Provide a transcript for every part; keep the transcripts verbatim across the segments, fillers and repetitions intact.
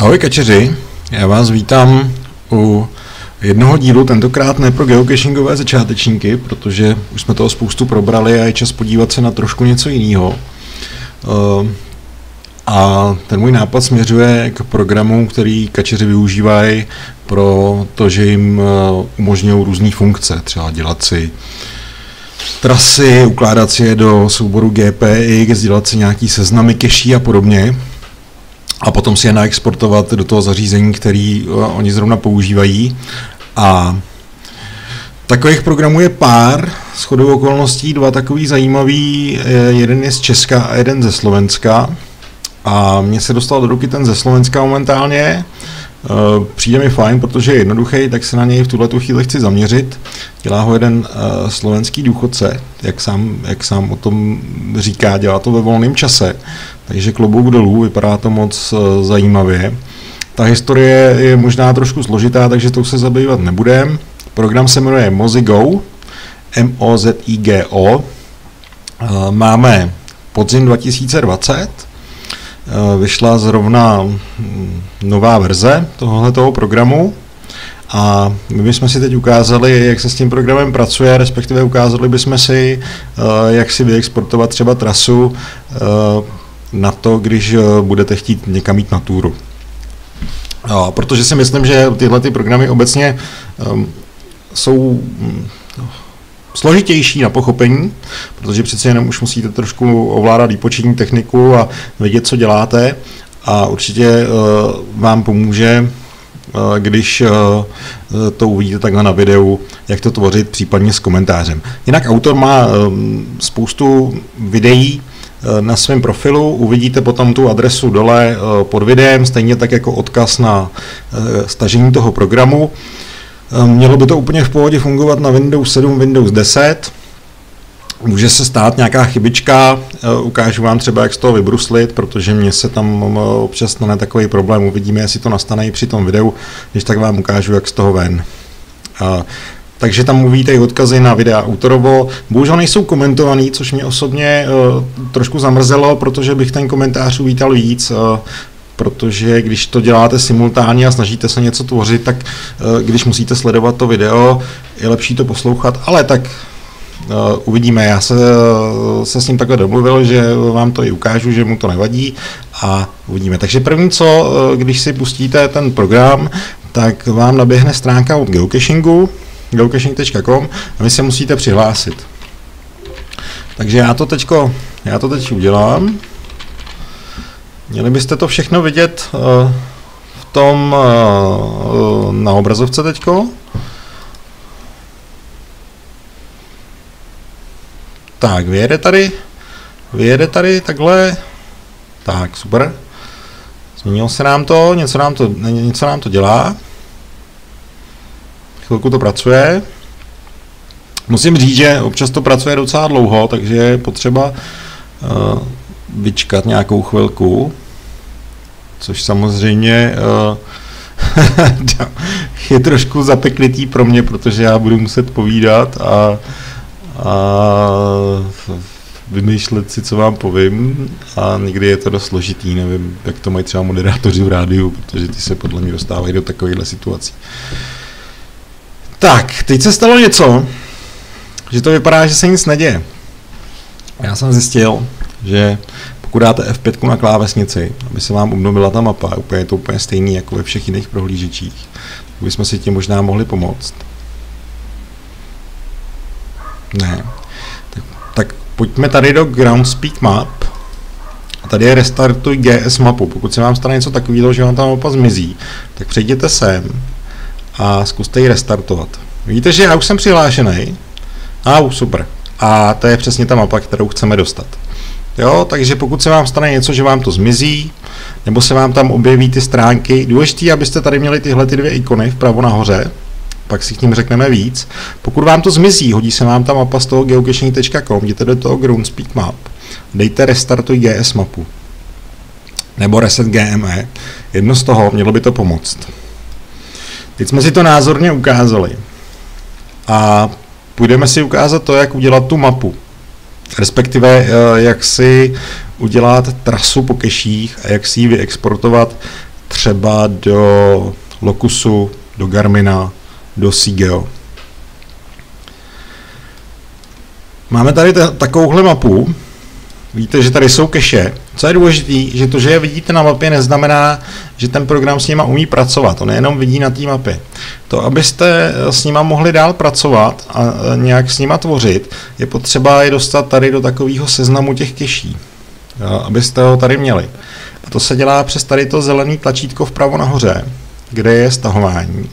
Ahoj kačeři, já vás vítám u jednoho dílu, tentokrát ne pro geocachingové začátečníky, protože už jsme toho spoustu probrali a je čas podívat se na trošku něco jiného. A ten můj nápad směřuje k programu, který kačeři využívají pro to, že jim umožňují různé funkce, třeba dělat si trasy, ukládat si je do souboru G P X, dělat si nějaký seznamy caší a podobně. A potom si je naexportovat do toho zařízení, který oni zrovna používají. A takových programů je pár, shodou okolností dva takový zajímavý, jeden je z Česka a jeden ze Slovenska. A mně se dostal do ruky ten ze Slovenska momentálně. Přijde mi fajn, protože je jednoduchý, tak se na něj v tuhletu chvíli chci zaměřit. Dělá ho jeden uh, slovenský důchodce, jak sám, jak sám o tom říká, dělá to ve volném čase. Takže klobouk dolů, vypadá to moc uh, zajímavě. Ta historie je možná trošku složitá, takže to se zabývat nebudem. Program se jmenuje Mozigo, M O Z I G O. Uh, máme podzim dva tisíce dvacet. Vyšla zrovna nová verze tohoto programu a my bychom si teď ukázali, jak se s tím programem pracuje, respektive ukázali bychom si, jak si vyexportovat třeba trasu na to, když budete chtít někam jít na túru. Protože si myslím, že tyhle ty programy obecně jsou složitější na pochopení, protože přece jenom už musíte trošku ovládat výpočetní techniku a vědět, co děláte, a určitě uh, vám pomůže, uh, když uh, to uvidíte takhle na videu, jak to tvořit, případně s komentářem. Jinak autor má uh, spoustu videí uh, na svém profilu, uvidíte potom tu adresu dole uh, pod videem, stejně tak jako odkaz na uh, stažení toho programu. Mělo by to úplně v pohodě fungovat na Windows sedm, Windows deset. Může se stát nějaká chybička, ukážu vám třeba, jak z toho vybruslit, protože mně se tam občas stane takový problém, uvidíme, jestli to nastane i při tom videu, když tak vám ukážu, jak z toho ven. Takže tam uvidíte i odkazy na videa autorovo. Bohužel nejsou komentovaný, což mě osobně trošku zamrzelo, protože bych ten komentář uvítal víc. Protože když to děláte simultánně a snažíte se něco tvořit, tak když musíte sledovat to video, je lepší to poslouchat, ale tak uh, uvidíme. Já se, se s ním takhle domluvil, že vám to i ukážu, že mu to nevadí, a uvidíme. Takže první co, když si pustíte ten program, tak vám naběhne stránka od geocachingu, geocaching tečka com, a vy se musíte přihlásit. Takže já to teďko, já to teď udělám. Měli byste to všechno vidět uh, v tom uh, na obrazovce teďko. Tak, vyjede tady, vyjede tady takhle. Tak, super. Změnilo se nám to, něco nám to, něco nám to dělá. Chvilku to pracuje. Musím říct, že občas to pracuje docela dlouho, takže je potřeba uh, vyčkat nějakou chvilku, což samozřejmě uh, je trošku zapeklitý pro mě, protože já budu muset povídat a, a vymýšlet si, co vám povím, a někdy je to dost složitý, nevím, jak to mají třeba moderátoři v rádiu, protože ty se podle mě dostávají do takovýchhle situací. Tak, teď se stalo něco, že to vypadá, že se nic neděje. Já jsem zjistil, že pokud dáte F pět na klávesnici, aby se vám obnovila ta mapa, úplně je to úplně stejný jako ve všech jiných prohlížečích, tak bychom si tím možná mohli pomoct. Ne. Tak, tak pojďme tady do Groundspeak Map. A tady je restartuj G S mapu. Pokud se vám stane něco takového, že vám ta mapa zmizí, tak přejděte sem a zkuste ji restartovat. Vidíte, že já už jsem přihlášený. A ah, super. A to je přesně ta mapa, kterou chceme dostat. Jo, takže pokud se vám stane něco, že vám to zmizí, nebo se vám tam objeví ty stránky, důležité, abyste tady měli tyhle ty dvě ikony vpravo nahoře, pak si k ním řekneme víc. Pokud vám to zmizí, hodí se vám ta mapa z toho geocaching tečka com, jděte do toho Groundspeak Map, dejte restartuj G S mapu, nebo reset G M E, jedno z toho, mělo by to pomoct. Teď jsme si to názorně ukázali a půjdeme si ukázat to, jak udělat tu mapu. Respektive jak si udělat trasu po keších a jak si ji vyexportovat třeba do Locusu, do Garmina, do Sigeo. Máme tady takovouhle mapu. Vidíte, že tady jsou cache. Co je důležité, že to, že je vidíte na mapě, neznamená, že ten program s nima umí pracovat. On jenom vidí na té mapě. To, abyste s nima mohli dál pracovat a nějak s nima tvořit, je potřeba je dostat tady do takového seznamu těch cacheí, abyste ho tady měli. A to se dělá přes tady to zelené tlačítko vpravo nahoře, kde je stahování.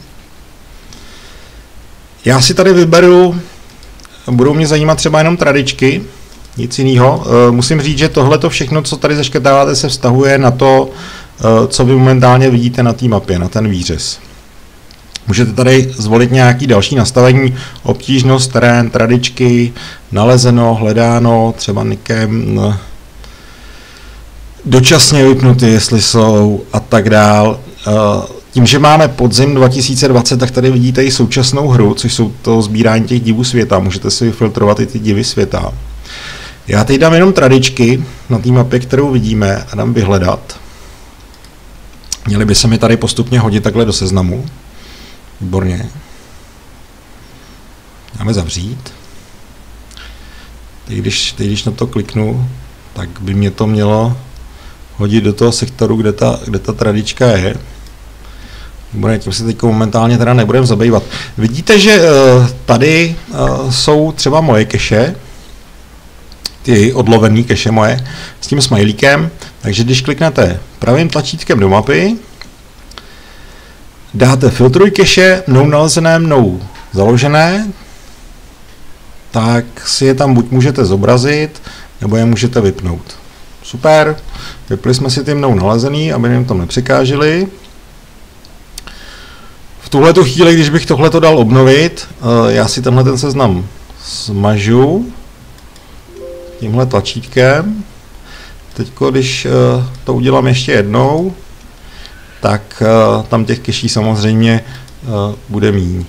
Já si tady vyberu, budou mě zajímat třeba jenom tradičky, nic jiného. Musím říct, že tohle všechno, co tady zaškrtáváte, se vztahuje na to, co vy momentálně vidíte na té mapě, na ten výřez. Můžete tady zvolit nějaký další nastavení, obtížnost, terén, tradičky, nalezeno, hledáno, třeba nikem, dočasně vypnuty, jestli jsou a tak dál. Tím, že máme podzim dva tisíce dvacet, tak tady vidíte i současnou hru, což jsou to sbírání těch divů světa. Můžete si vyfiltrovat i ty divy světa. Já teď dám jenom tradičky na té mapě, kterou vidíme, a dám vyhledat. Měly by se mi tady postupně hodit takhle do seznamu. Výborně. Dáme zavřít. Teď když, teď když na to kliknu, tak by mě to mělo hodit do toho sektoru, kde ta, kde ta tradička je. Výborně, tím se teď momentálně teda nebudeme zabývat. Vidíte, že uh, tady uh, jsou třeba moje cache, ty odlovený cache moje, s tím smajlíkem, takže když kliknete pravým tlačítkem do mapy, dáte filtruj cache, mnou nalezené, mnou založené, tak si je tam buď můžete zobrazit, nebo je můžete vypnout. Super, vypli jsme si ty mnou nalezený, aby jim tam nepřekáželi. V tuhletu chvíli, když bych tohleto dal obnovit, já si tenhle ten seznam smažu tímhle tlačítkem. Teď, když to udělám ještě jednou, tak tam těch cacheí samozřejmě bude míň.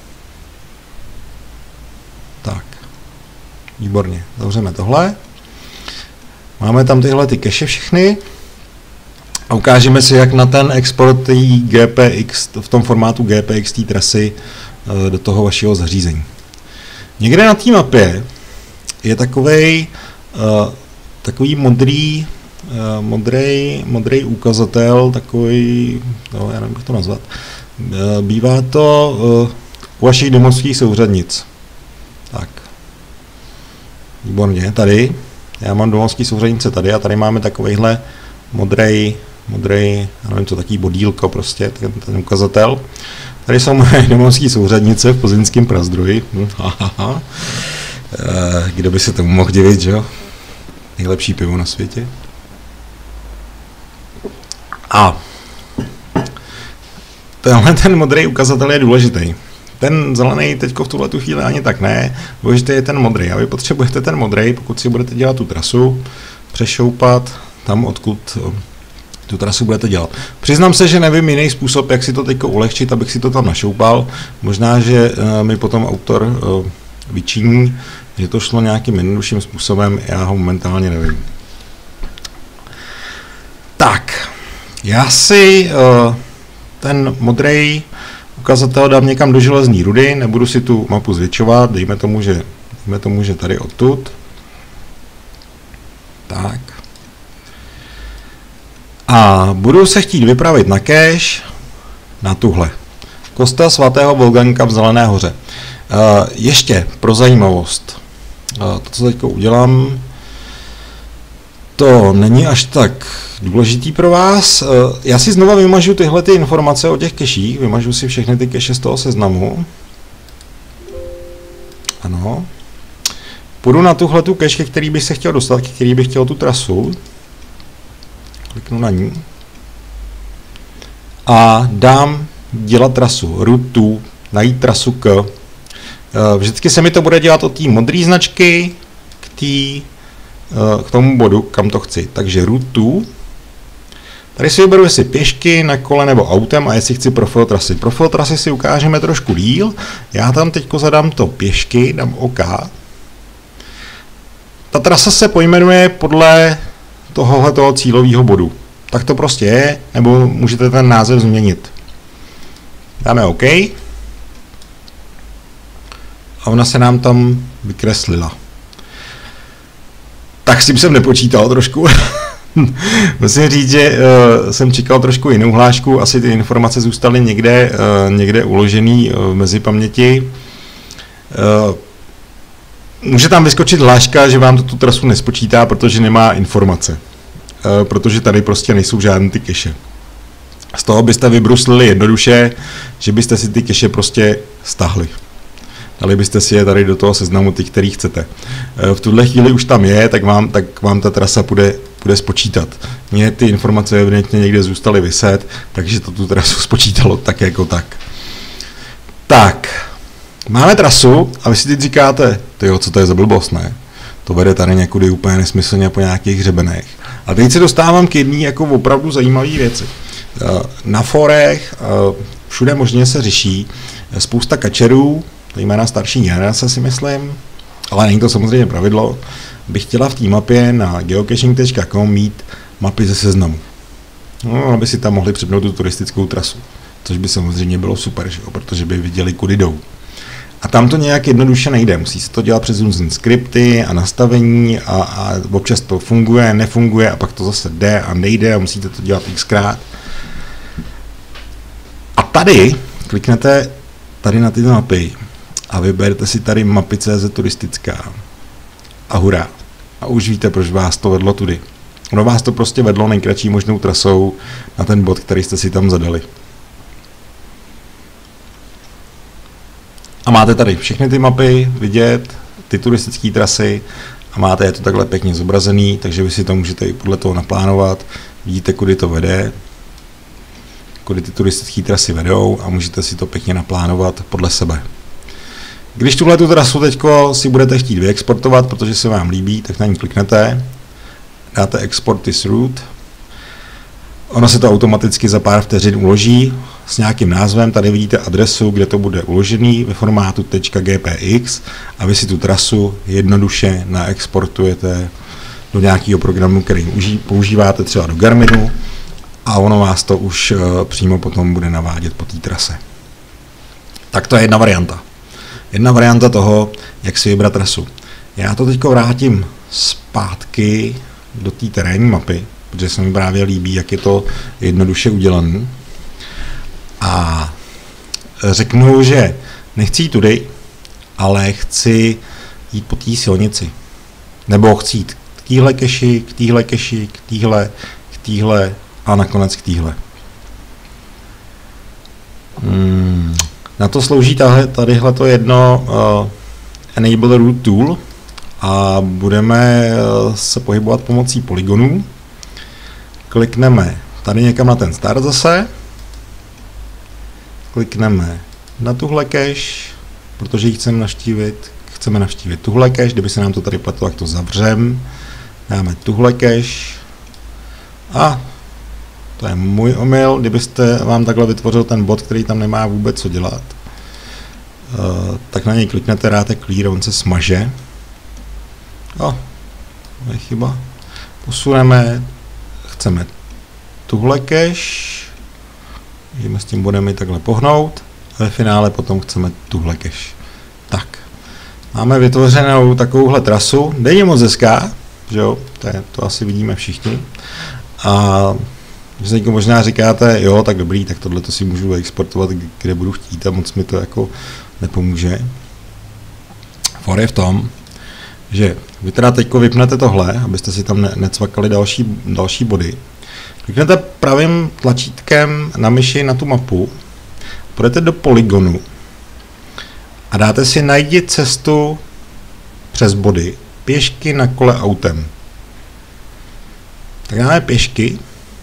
Tak, výborně, zavřeme tohle. Máme tam tyhle ty cache všechny a ukážeme si, jak na ten export G P X v tom formátu G P X té trasy do toho vašeho zařízení. Někde na té mapě je takovej, uh, takový modrý, uh, modrý, modrý ukazatel, takový, no, já nevím, jak to nazvat. Uh, bývá to uh, u vašich domovských souřadnic. Tak. Výborně, tady. Já mám domovský souřadnice tady a tady máme takovejhle modrý, modrý, já nevím co, taký bodílko prostě, ten, ten ukazatel. Tady jsou moje domovské souřadnice v plzeňském Prazdroji. Hm, Kdo by se tomu mohl divit, že jo? Nejlepší pivo na světě. A tenhle ten modrý ukazatel je důležitý. Ten zelený teďko v tuhletu chvíli ani tak ne. Důležitý je ten modrý. A vy potřebujete ten modrý, pokud si budete dělat tu trasu, přešoupat tam, odkud tu trasu budete dělat. Přiznám se, že nevím jiný způsob, jak si to teďko ulehčit, abych si to tam našoupal. Možná, že uh, mi potom autor uh, vyčiní, že to šlo nějakým jednodušším způsobem, já ho momentálně nevím. Tak, já si uh, ten modrý ukazatel dám někam do železné rudy, nebudu si tu mapu zvětšovat, dejme tomu, že, dejme tomu, že tady odtud. Tak. A budu se chtít vypravit na cache na tuhle. Kostel svatého Wolfganga v Zelené hoře. Uh, ještě pro zajímavost. Uh, to, co teď udělám, to není až tak důležitý pro vás. Uh, já si znova vymažu tyhle ty informace o těch caších. Vymažu si všechny ty cache z toho seznamu. Ano. Půjdu na tuhle tu cache, který bych se chtěl dostat, který bych chtěl tu trasu. Kliknu na ní. A dám dělat trasu. Route to, najít trasu k. Vždycky se mi to bude dělat od té modré značky k, tý, k tomu bodu, kam to chci. Takže route to. Tady si vyberu, jestli pěšky, na kole nebo autem a jestli chci profil trasy. Profil trasy si ukážeme trošku díl. Já tam teďko zadám to pěšky, dám OK. Ta trasa se pojmenuje podle tohoto cílového bodu. tak to prostě je, nebo můžete ten název změnit. Dáme OK. A ona se nám tam vykreslila. Tak s tím jsem nepočítal trošku. Musím říct, že uh, jsem čekal trošku jinou hlášku, asi ty informace zůstaly někde, uh, někde uložený uh, mezi paměti. Uh, může tam vyskočit hláška, že vám to tu trasu nespočítá, protože nemá informace. Uh, protože tady prostě nejsou žádné ty cache. Z toho byste vybruslili jednoduše, že byste si ty cache prostě stahli. Dali byste si je tady do toho seznamu ty, který chcete. V tuhle chvíli už tam je, tak vám, tak vám ta trasa půjde, půjde spočítat. Mně ty informace evidentně někde zůstaly viset, takže to tu trasu spočítalo tak jako tak. Tak, máme trasu a vy si teď říkáte, tyjo, co to je za blbost, ne? To vede tady někudy úplně nesmyslně po nějakých hřebenech. A teď se dostávám k jedné jako opravdu zajímavé věci. Na forech všude možně se řeší spousta kačerů, jména starší generace si myslím, ale není to samozřejmě pravidlo, bych chtěla v té mapě na geocaching tečka com mít mapy ze seznamu. No, aby si tam mohli přepnout tu turistickou trasu, což by samozřejmě bylo super, že jo? Protože by viděli, kudy jdou. A tam to nějak jednoduše nejde, musí se to dělat přes různé skripty a nastavení a, a občas to funguje, nefunguje a pak to zase jde a nejde a musíte to dělat xkrát. A tady kliknete tady na tyto mapy a vyberete si tady mapy tečka cé zet turistická a hurá. A už víte, proč vás to vedlo tudy. Ono vás to prostě vedlo nejkratší možnou trasou na ten bod, který jste si tam zadali. A máte tady všechny ty mapy vidět, ty turistické trasy a máte je to takhle pěkně zobrazený, takže vy si to můžete i podle toho naplánovat. Vidíte, kudy to vede, kudy ty turistické trasy vedou a můžete si to pěkně naplánovat podle sebe. Když tuhle tu trasu teďko si budete chtít vyexportovat, protože se vám líbí, tak na ní kliknete, dáte export this route, ono se to automaticky za pár vteřin uloží s nějakým názvem, tady vidíte adresu, kde to bude uložený ve formátu .gpx a vy si tu trasu jednoduše naexportujete do nějakého programu, který používáte třeba do Garminu a ono vás to už přímo potom bude navádět po té trase. Tak to je jedna varianta. Jedna varianta toho, jak si vybrat trasu. Já to teď vrátím zpátky do té terénní mapy, protože se mi právě líbí, jak je to jednoduše udělané. A řeknu, že nechci jít tudy, ale chci jít po té silnici. Nebo chci jít k téhle keši, k téhle keši, k téhle, k téhle a nakonec k téhle. Hmm. Na to slouží tadyhle to jedno uh, Enable Route Tool a budeme uh, se pohybovat pomocí polygonů. Klikneme tady někam na ten start zase. Klikneme na tuhle cache, protože ji chceme navštívit. Chceme navštívit tuhle cache, kdyby se nám to tady pletlo, tak to zavřem. Dáme tuhle cache a to je můj omyl, kdybyste vám takhle vytvořil ten bod, který tam nemá vůbec co dělat. Uh, tak na něj kliknete, dáte clear, on se smaže. O, to je chyba. Posuneme, chceme tuhle cache, můžeme s tím bodem i takhle pohnout a ve finále potom chceme tuhle cache. Tak, máme vytvořenou takovouhle trasu, není moc hezká, že jo, to, je, to asi vidíme všichni. A že se možná říkáte, jo, tak dobrý, tak tohle to si můžu exportovat, kde budu chtít a moc mi to jako nepomůže. For je v tom, že vy teda teďko vypnete tohle, abyste si tam ne- necvakali další, další body. Kliknete pravým tlačítkem na myši na tu mapu, půjdete do polygonu a dáte si najdi cestu přes body, pěšky na kole autem. Tak dáme pěšky.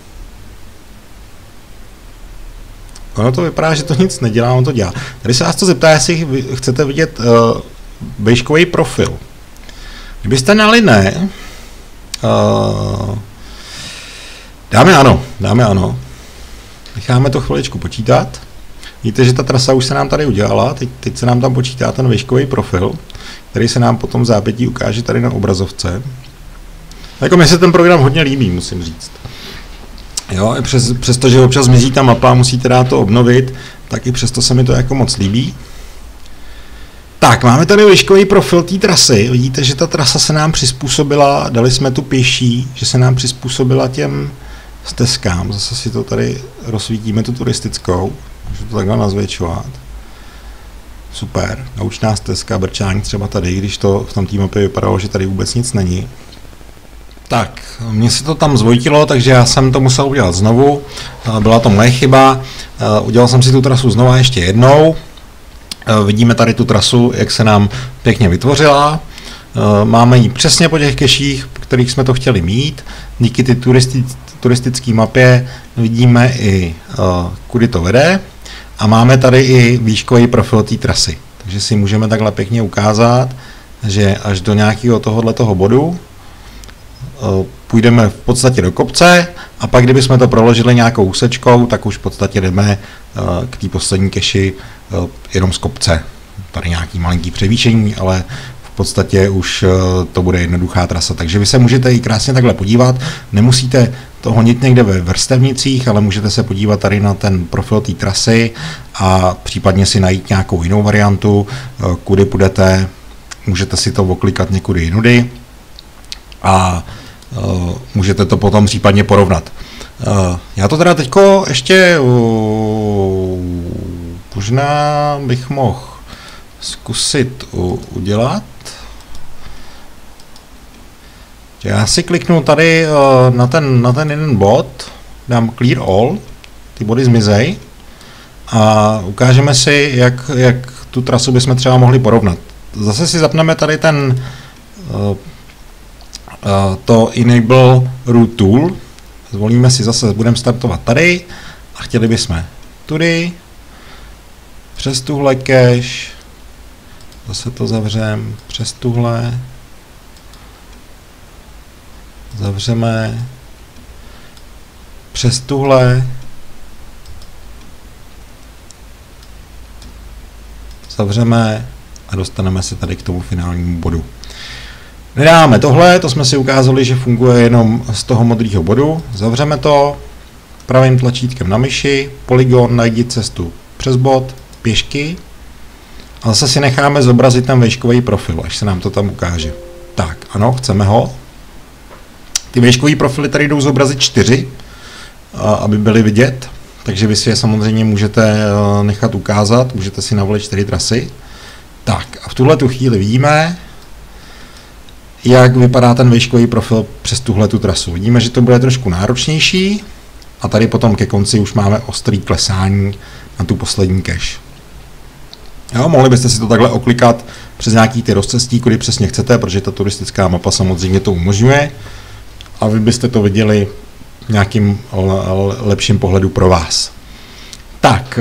Ono to vypadá, že to nic nedělá, ono to dělá. Tady se vás to zeptá, jestli chcete vidět uh, výškový profil. Kdybyste nali ne, uh, dáme ano, dáme ano. Necháme to chviličku počítat. Vidíte, že ta trasa už se nám tady udělala, teď, teď se nám tam počítá ten výškový profil, který se nám potom v zápětí ukáže tady na obrazovce. Jako mně se ten program hodně líbí, musím říct. Jo, přes, přestože občas mizí ta mapa, musíte dát to obnovit, tak i přesto se mi to jako moc líbí. Tak, máme tady výškový profil té trasy. Vidíte, že ta trasa se nám přizpůsobila, dali jsme tu pěší, že se nám přizpůsobila těm stezkám. Zase si to tady rozsvítíme, tu turistickou. Můžu to takhle nazvětšovat. Super, naučná stezka, brčání třeba tady, když to v tom té mapě vypadalo, že tady vůbec nic není. Tak, mně se to tam zvojtilo, takže já jsem to musel udělat znovu. Byla to moje chyba. Udělal jsem si tu trasu znova ještě jednou. Vidíme tady tu trasu, jak se nám pěkně vytvořila. Máme ji přesně po těch keších, kterých jsme to chtěli mít. Díky ty turisti, turistické mapě vidíme i, kudy to vede. A máme tady i výškový profil té trasy. Takže si můžeme takhle pěkně ukázat, že až do nějakého tohoto bodu půjdeme v podstatě do kopce a pak, kdybychom to proložili nějakou úsečkou, tak už v podstatě jdeme k té poslední keši jenom z kopce. Tady nějaký malinký převýšení, ale v podstatě už to bude jednoduchá trasa. Takže vy se můžete i krásně takhle podívat. Nemusíte to honit někde ve vrstevnicích, ale můžete se podívat tady na ten profil té trasy a případně si najít nějakou jinou variantu, kudy půjdete. Můžete si to oklikat někudy jinudy a Uh, můžete to potom případně porovnat. Uh, já to teda teďko ještě uh, možná bych mohl zkusit uh, udělat. Já si kliknu tady uh, na, ten, na ten jeden bod, dám clear all, ty body zmizej a ukážeme si, jak, jak tu trasu bychom třeba mohli porovnat. Zase si zapneme tady ten uh, Uh, to Enable Route Tool. Zvolíme si zase, budeme startovat tady a chtěli bychom tudy, přes tuhle cache, zase to zavřeme, přes tuhle, zavřeme, přes tuhle, zavřeme a dostaneme se tady k tomu finálnímu bodu. Nedáme tohle, to jsme si ukázali, že funguje jenom z toho modrého bodu. Zavřeme to pravým tlačítkem na myši, polygon, najdi cestu přes bod, pěšky a zase si necháme zobrazit ten výškový profil, až se nám to tam ukáže. Tak, ano, chceme ho. Ty výškový profily tady jdou zobrazit čtyři, aby byly vidět, takže vy si je samozřejmě můžete nechat ukázat, můžete si navolit čtyři trasy. Tak, a v tuhle tu chvíli vidíme, jak vypadá ten výškový profil přes tuhle tu trasu. Vidíme, že to bude trošku náročnější a tady potom ke konci už máme ostrý klesání na tu poslední cache. Jo, mohli byste si to takhle oklikat přes nějaký ty rozcestí, kudy přesně chcete, protože ta turistická mapa samozřejmě to umožňuje a vy byste to viděli v nějakým lepším pohledu pro vás. Tak,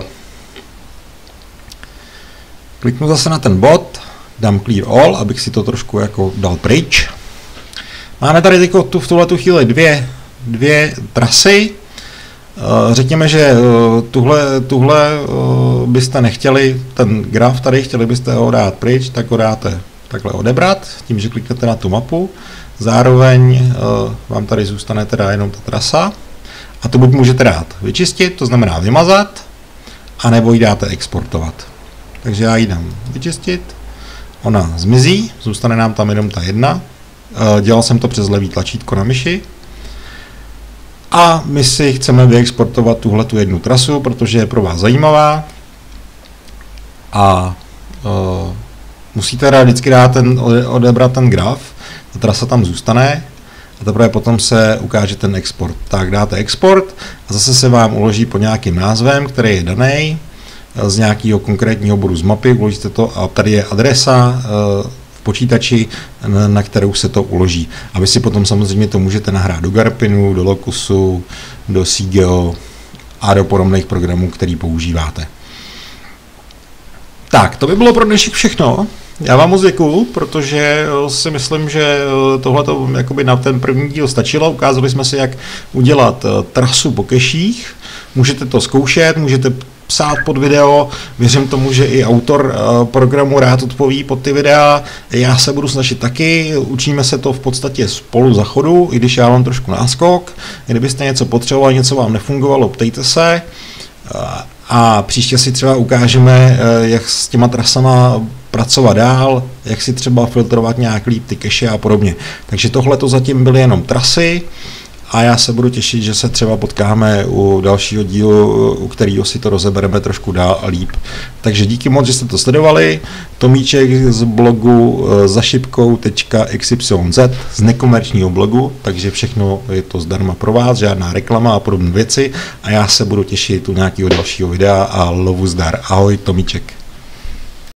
kliknu zase na ten bod, dám clear all, abych si to trošku jako dal pryč. Máme tady teď tu, v tuhle tu chvíli dvě, dvě trasy. Řekněme, že tuhle, tuhle byste nechtěli, ten graf tady, chtěli byste ho dát pryč, tak ho dáte takhle odebrat, tím, že kliknete na tu mapu. Zároveň vám tady zůstane teda jenom ta trasa. A to buď můžete dát vyčistit, to znamená vymazat, anebo ji dáte exportovat. Takže já ji dám vyčistit. Ona zmizí, zůstane nám tam jenom ta jedna. Dělal jsem to přes levý tlačítko na myši. A my si chceme vyexportovat tuhle tu jednu trasu, protože je pro vás zajímavá. A uh, musíte teda vždycky dát ten, odebrat ten graf. Ta trasa tam zůstane. A teprve potom se ukáže ten export. Tak dáte export a zase se vám uloží pod nějakým názvem, který je daný z nějakého konkrétního bodu z mapy, uložíte to a tady je adresa v počítači, na kterou se to uloží. A vy si potom samozřejmě to můžete nahrát do Garpinu, do Locusu, do Sigeo a do podobných programů, který používáte. Tak, to by bylo pro dnešek všechno. Já vám moc děkuju, protože si myslím, že tohle to jakoby na ten první díl stačilo. Ukázali jsme si, jak udělat trasu po keších. Můžete to zkoušet, můžete psát pod video, věřím tomu, že i autor programu rád odpoví pod ty videa, já se budu snažit taky, učíme se to v podstatě spolu za chodu, i když já mám trošku náskok, kdybyste něco potřebovali, něco vám nefungovalo, ptejte se a příště si třeba ukážeme, jak s těma trasama pracovat dál, jak si třeba filtrovat nějak líp ty cache a podobně. Takže tohle to zatím byly jenom trasy a já se budu těšit, že se třeba potkáme u dalšího dílu, u kterého si to rozebereme trošku dál a líp. Takže díky moc, že jste to sledovali. Tomíček z blogu zašipkou tečka x y z z nekomerčního blogu, takže všechno je to zdarma pro vás, žádná reklama a podobné věci a já se budu těšit u nějakého dalšího videa a lovu zdar. Ahoj, Tomíček.